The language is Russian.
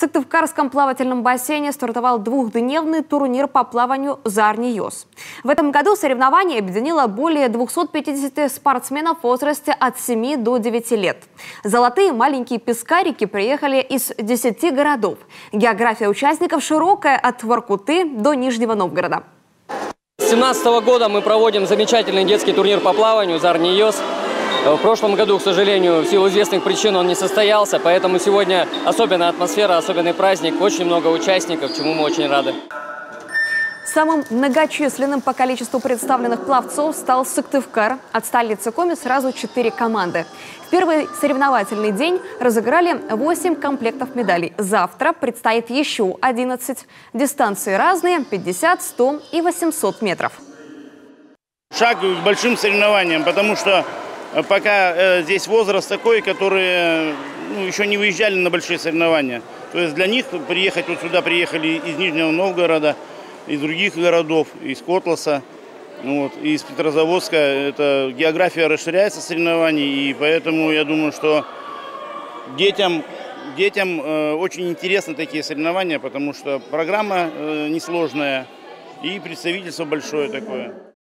Сыктывкарском плавательном бассейне стартовал двухдневный турнир по плаванию «Зарни-Йос». В этом году соревнование объединило более 250 спортсменов в возрасте от 7 до 9 лет. Золотые маленькие пескарики приехали из 10 городов. География участников широкая, от Воркуты до Нижнего Новгорода. С 2017 года мы проводим замечательный детский турнир по плаванию «Зарни-Йос». В прошлом году, к сожалению, в силу известных причин он не состоялся, поэтому сегодня особенная атмосфера, особенный праздник, очень много участников, чему мы очень рады. Самым многочисленным по количеству представленных пловцов стал Сыктывкар. От столицы Коми сразу 4 команды. В первый соревновательный день разыграли 8 комплектов медалей. Завтра предстоит еще 11. Дистанции разные – 50, 100 и 800 метров. Шаг к большим соревнованиям, потому что пока здесь возраст такой, которые еще не выезжали на большие соревнования. То есть для них приехать вот сюда, приехали из Нижнего Новгорода, из других городов, из Котласа, из Петрозаводска. Это география расширяется соревнований, и поэтому я думаю, что детям очень интересны такие соревнования, потому что программа несложная и представительство большое такое.